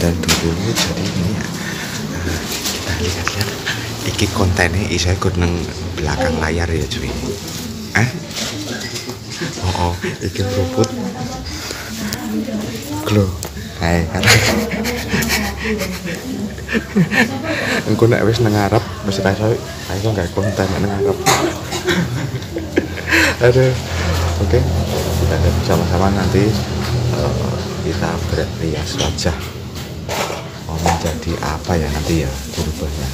dandan dulu. Jadi ini ya, kita lihat-lihat iki kontennya isai ikut nang belakang layar ya cuy. Oh, iki robot glow. Hai kan. Engko nek wis nang ngarep wis iso gak konten nang ngarep. Aduh. Oke, kita lihat sama-sama nanti kita berhias wajah mau menjadi apa ya nanti ya berubahnya.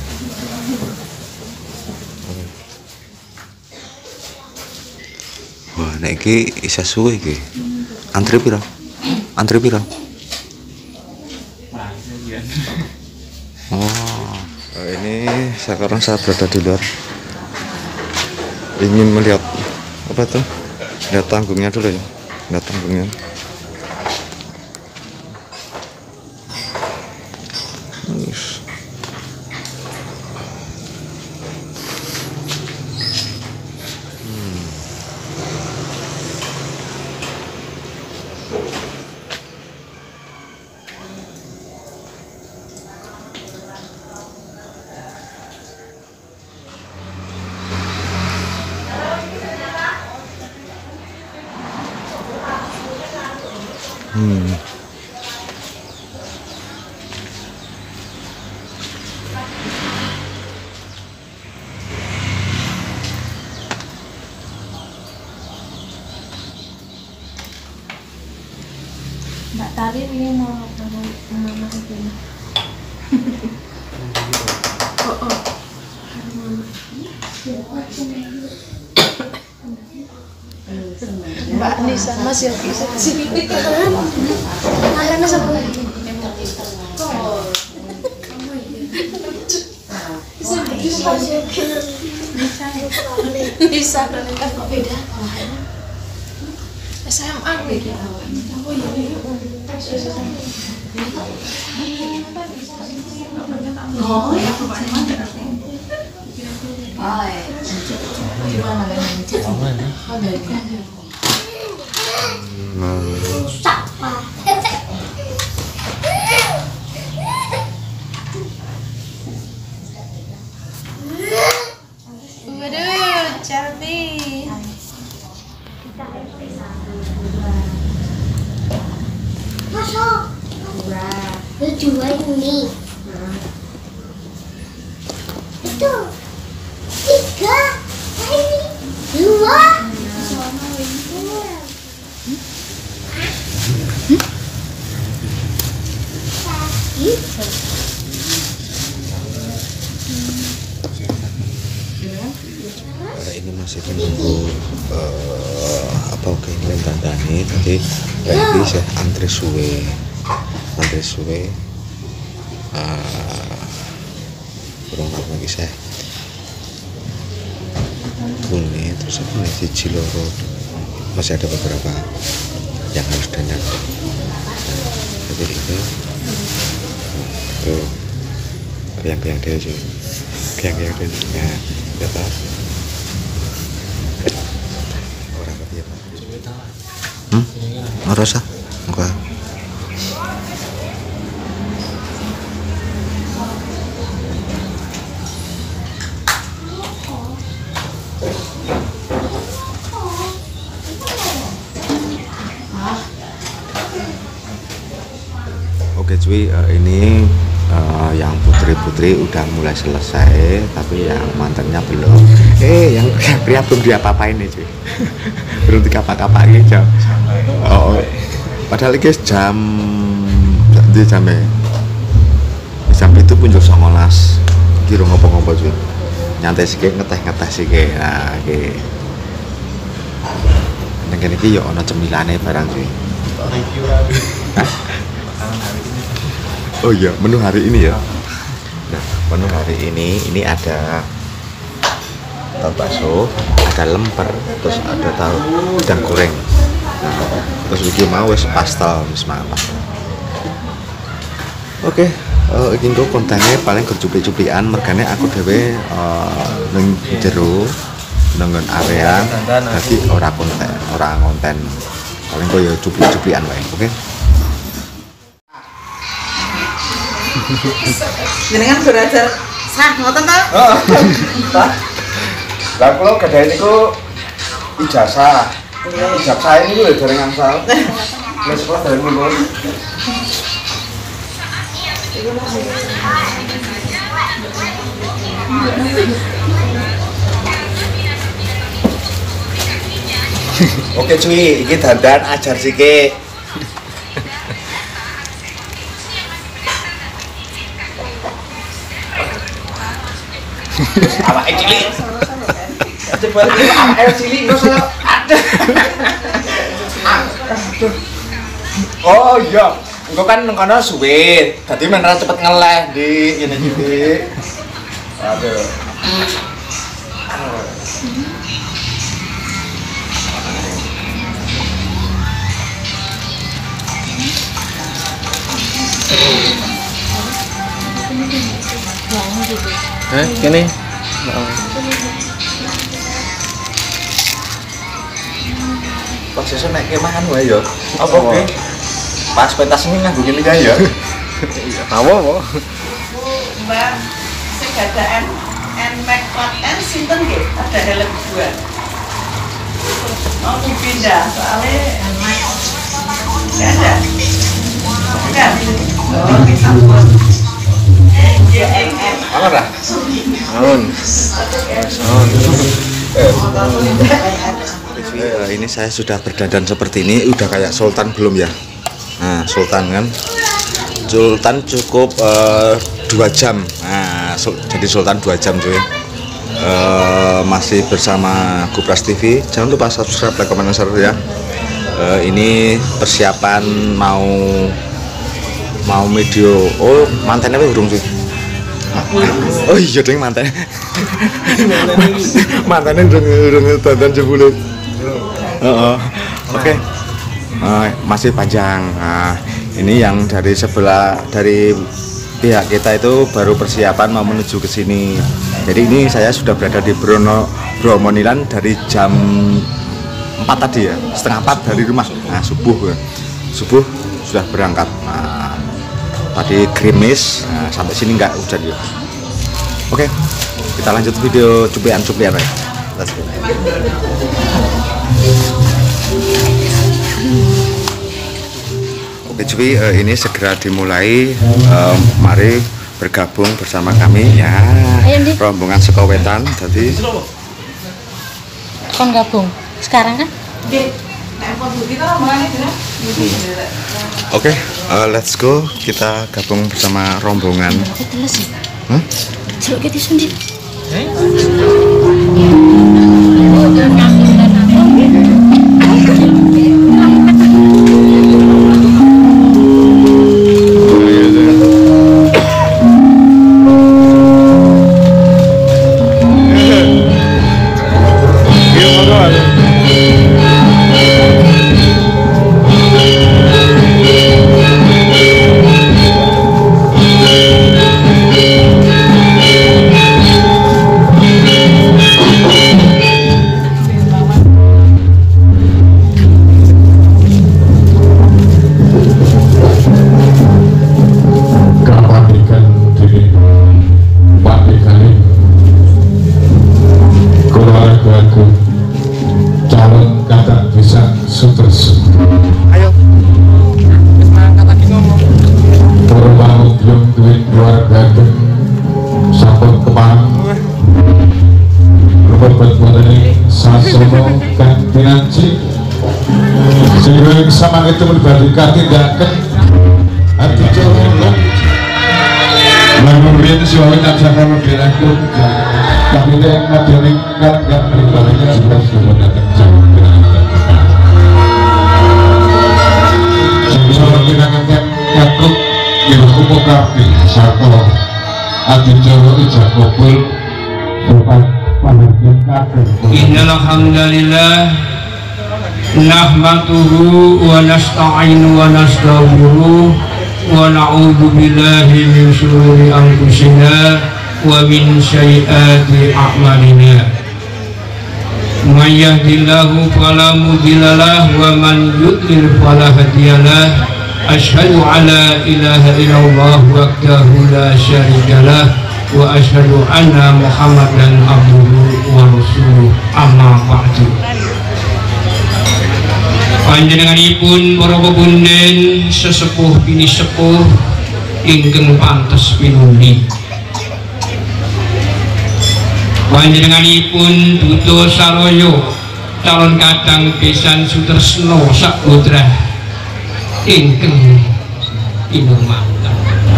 Wah, nek iki isa suwe iki. Antri piro? Antri piro? Oh, ini sekarang saya berada di luar. Ingin melihat apa tuh? Lihat tanggungnya dulu ya. Lihat tanggungnya. Mbak Tari ini mau mama itu. Mbak Nisa Mas Yogi sini makanya sama Nisa kok beda SMA gitu. Oh iya. Oh ya, gimana waduh, cantik. Masuk. Lucu ini. Itu 3, ini 2. Ini masih menunggu apa oke ini tandane tadi berarti saya antri suwe kurang lagi saya ini terus apa nih si Ciloro masih ada beberapa yang harus dandan. Jadi itu tuh yang dia cuy yang dia ya apa orang apa ya Pak rasa enggak. Oke cuy, ini yang putri-putri udah mulai selesai, tapi yang mantannya belum. Yang pria belum diapa-apain nih cuy. Belum dikapa-kapain jam. Oh, padahal ini jam itu pun jam 19. Kira ngopo-ngopo cuy. Nyantai sikit, ngeteh sikit. Nah, iki. Neng kene iki yo ana cemilane barang cuy. Oh iya, menu hari ini ya. Nah, menu hari ini ada tahu bakso, ada lemper, terus ada tahu udang goreng. Nah, terus iki mau wis pastel, wis mantap. Oke, iki kok kontennya paling kecupi-cupian, mergane aku dhewe ning jero nang area dadi ora konten. Paling kok ya cupi-cupian wae, oke? Jenengan belajar sah ngoten ta? Pak. Lah kula gadah niku ijazah. Ijazah ini lho dereng angsal. Lah sekolah dereng mumpun. Oke cuy, ini dandan ajar sike. Awak cilik. Coba awak cilik kok salah. Oh iya, engko kan nang kono suwe. Dadi men ra cepet ngeleh di ngene iki. Aduh. Gini. Pas sesuk nek kemahan wae ya. Apa ki? Pas pentas ini nganggo ngene kae ya. Apa? Mbak sing ada Nmax 4N sinten nggih? Ada helm 2. Mau dipindah soalnya enggak ada. Enggak. Oh, bisa buat. Apa dah? Ini saya sudah berdandan seperti ini, udah kayak sultan belum ya? Nah, sultan kan? Sultan cukup 2 jam. Nah, jadi sultan 2 jam cuy. Masih bersama Gupras TV. Jangan lupa subscribe, like, comment, share ya. Ini persiapan mau video. Oh, mantannya urung sih. Oh iya deng mantan. Mantannya urung dandan jebule. Oke. Masih panjang. Nah, ini yang dari sebelah dari pihak kita itu baru persiapan mau menuju ke sini. Jadi ini saya sudah berada di Bromonilan dari jam 4 tadi ya, setengah 4 dari rumah. Nah, subuh sudah berangkat. Nah, tadi gerimis, nah, sampai sini nggak hujan ya. Oke, kita lanjut video cuplian ya. Let's go. Oke cuy, ini segera dimulai. Mari bergabung bersama kami ya. Rombongan Sekowetan. Jadi Kon gabung sekarang kan? Oke, let's go. Kita gabung bersama rombongan. Celuk kita sendiri. sama itu melibatkan tindakan hati colok menurut suami tak sama lebih aku tapi dia yang ngadain kan gak melibatkan juga sudah datang soalnya kita ngangkat nyakuk ilmu kokapi satu hati colok ijak kubul bukan panggil kakek Innalhamdulillah nahmaduhu wa nasta'inu wa nastaghfiruh wa na'udzu billahi min shururi anfusina wa min sayyiati a'malina may yahdihillahu fala mudhillalah wa man yudlil fala hadiyalah Asyhadu alla ilaha illallah wahdahu la syarikalah wa asyhadu anna Muhammadan abduhu wa rasuluh. Amma ba'du. Panjenenganipun para pepunden sesepuh bini sepuh ingkang pantes pinundi. Panjenenganipun Duto Saroyo calon kadang besan Sutresno Saputra ingkang inumanten.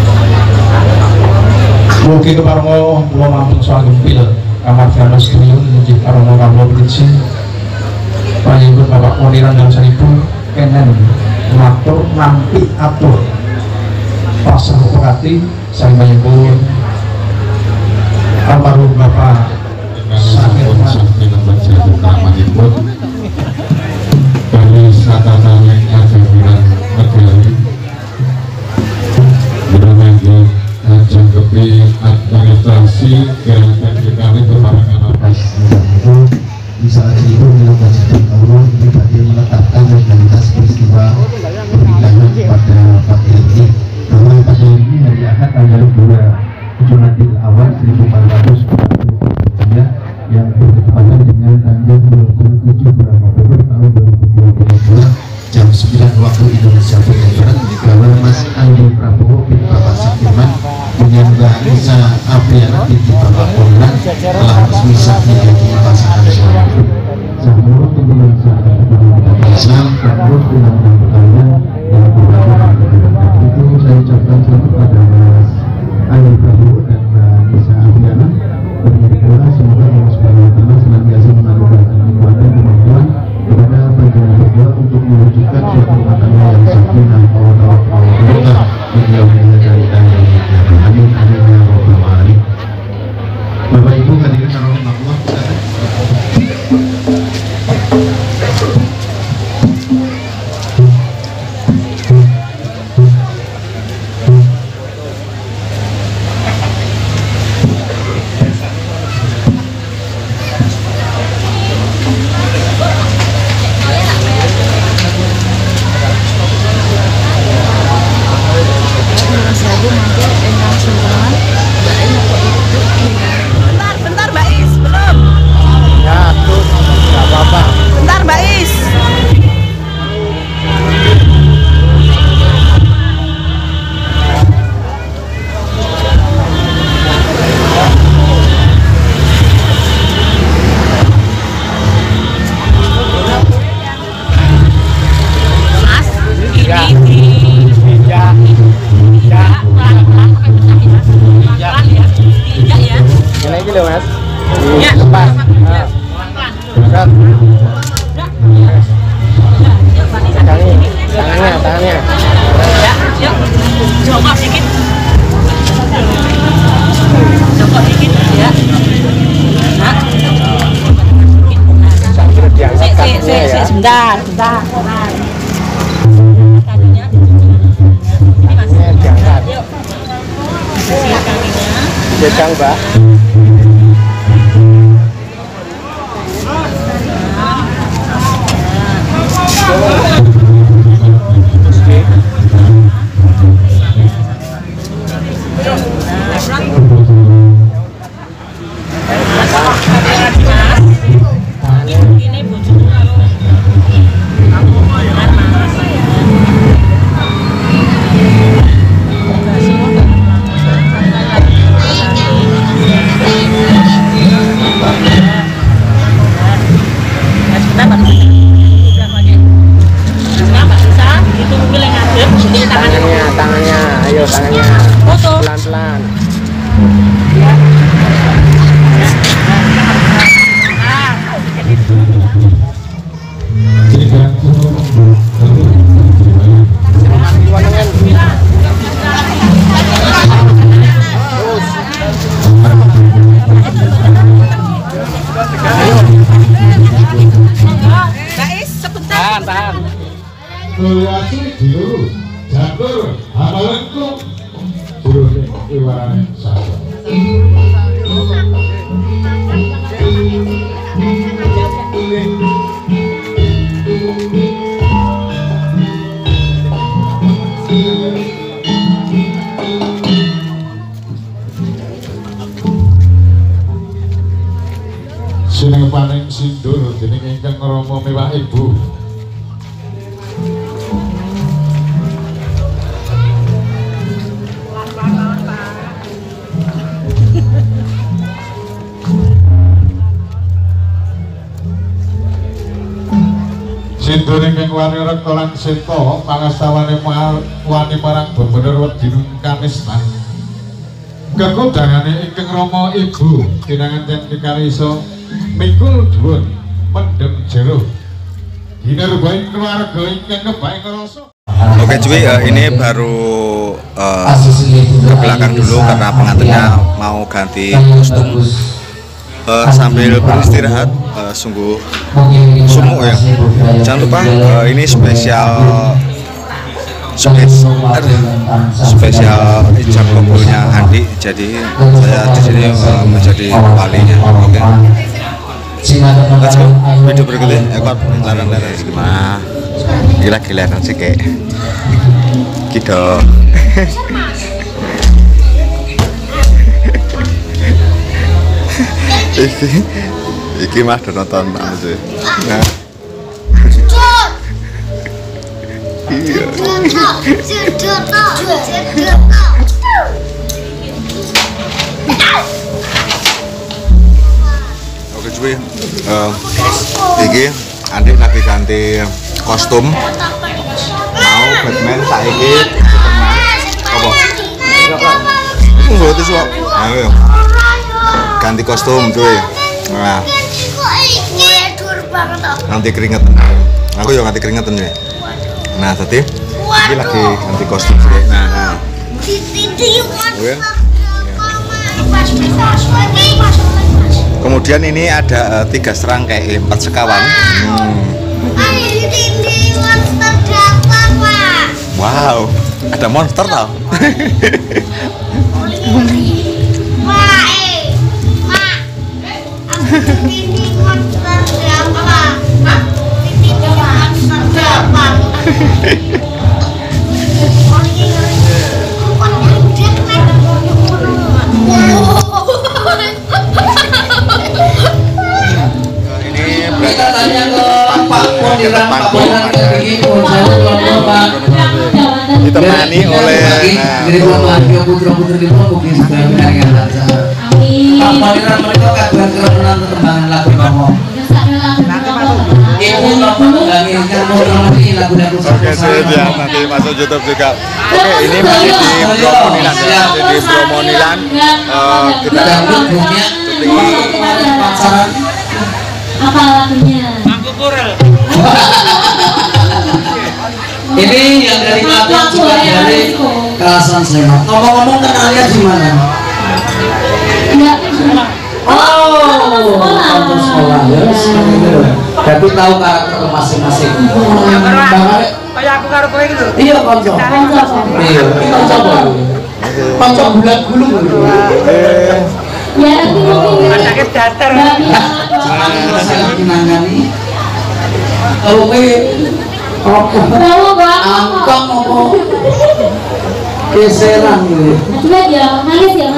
Mugi keparenga kula mampun swangempil kamardian sedaya inggih parenga kawula pritsi panjenengan Bapak Poniran dan sanipun kenen matur nampi atur pasrah pekati sang panjenengan almarhum Bapak sakit namanipun kami satanane ajaran negari bermenggi jangkepi administrasi gerakan kami berbarengan atas itu bisa itu melakukan Allah pribadi menetapkan legalitas peristiwa pernikahan pada pagi ini bahwa pada ini hari Ahad tanggal 2 Jumadil Awal 1443 yang bertepatan dengan tanggal 27 bulan Oktober tahun 2022 jam 9 waktu Indonesia Barat bahwa Mas Andi Prabowo bin Bapak Sakirman dengan Mbak Nisa Apriana binti Bapak Poniran telah resmi sah menjadi pasangan suami istri. Menurut tuntunan syariat Islam dan menurut undang-undang perkawinan yang berlaku di negara itu, saya ucapkan selamat kepada Mas Andi Prabowo dan Mbak Nisa Apriana. Berdoa semoga Allah Subhanahu wa Ta'ala senantiasa menganugerahkan kekuatan kemampuan kepada panjenengan berdua untuk mewujudkan suatu rumah tangga yang sakinah mawaddah warahmah bagi Allah dari amin amin ya rabbal alamin. Bapak Ibu hadirin rahimahullah, Bentar Mbak Is, belum. Ya, tuh, nggak apa-apa. Bentar Mbak Is. Ini aja loh Mas. Ya. Lepas. Berat. Tangannya. Ya, yuk. Jongkok dikit. Jongkok dikit ya. Nah. Sambil diangkat kakinya ya. Sebentar. Kakinya. Ini Mas. Ini diangkat. Yuk. Siap kakinya. Jedang, Mbak. Ini bojone karo tangannya, ayo tangannya. Pelan-pelan. Tahan. Kuliasi diuru, jatuh, amalengkung, jurune iwaran satu. paning sindur dening ingkang Rama miwah Ibu. Sindur ingkang wani rekta lan seta pangastawane wani marang bebener wedinun kanistan. Kekodangane ingkang Rama Ibu kinangan ten pikarisa mikul dhuwur pendem jero. Ginerbaing keluarga ingkang kebaing ngrasa. Oke cuy, ini baru ke belakang dulu karena pengantinnya mau ganti kostum. Sambil beristirahat, sungguh sumuk ya. Jangan lupa ini spesial ijab kabulnya Andi, jadi saya di sini menjadi walinya. Oke, let's go. Video berikutnya ekor larang-larang gimana? Gila-gilaan sih kayak gitu. Iki mah udah nonton aja. Nah. Iya. Oke cuy, iki Andi lagi ganti kostum. Mau Batman saiki apa? Itu suap. Ayo. Ganti kostum cuy. Nah. Nanti keringetan. Aku juga ganti keringetan ya. Nah, tadi ini lagi ganti kostum sih. Nah. Kemudian ini ada 3 serangkai 4 sekawan. Wow, ada monster tau. Ditemani oleh putra-putri mungkin sudah mendengarkan acara. Pak Poniran mereka kabar kerenan perkembangan lagu Romo. Ibu Romo mengganggu lagu-lagu. Oke, ya nanti masuk YouTube juga. Oke, ini masih di Bromonilan ya, masih di Bromonilan. Kita pacaran. Apa lagunya? Mangku Kurel. Ini yang dari Klaten juga dari Kerasan Sleman. Ngomong-ngomong kenalnya di mana? Oh, kantor sekolah ya. Tapi tahu karakter masing-masing. Kayak aku karo kowe gitu. Iya, kantor. Iya, kantor. Kantor bulat gulung. Ya, sakit datar. Nangani. Kalau angkong apa geseran gitu. coba ya, manis ya.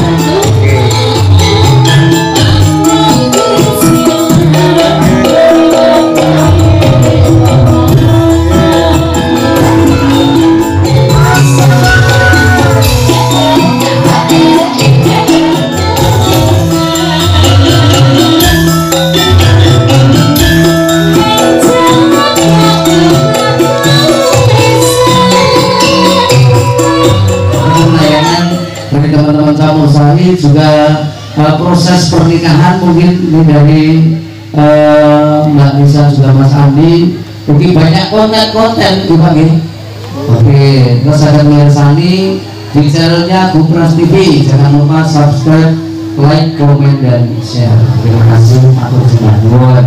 Teman-teman campur sari juga proses pernikahan mungkin ini dari Mbak Nisa juga Mas Andi mungkin banyak konten juga nih. Oke, terus ada Mirsani di channelnya Gupras TV, jangan lupa subscribe, like, komen, dan share. Terima kasih atur sinambung.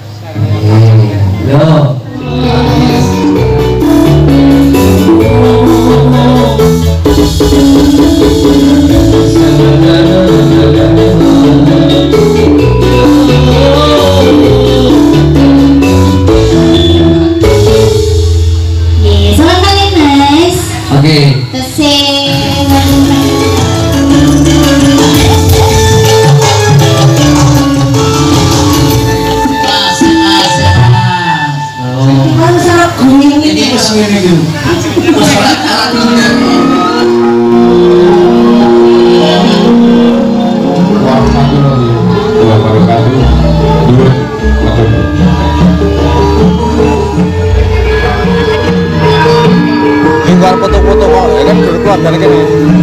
Yo. foto-foto kok, ya kan keluarga kan.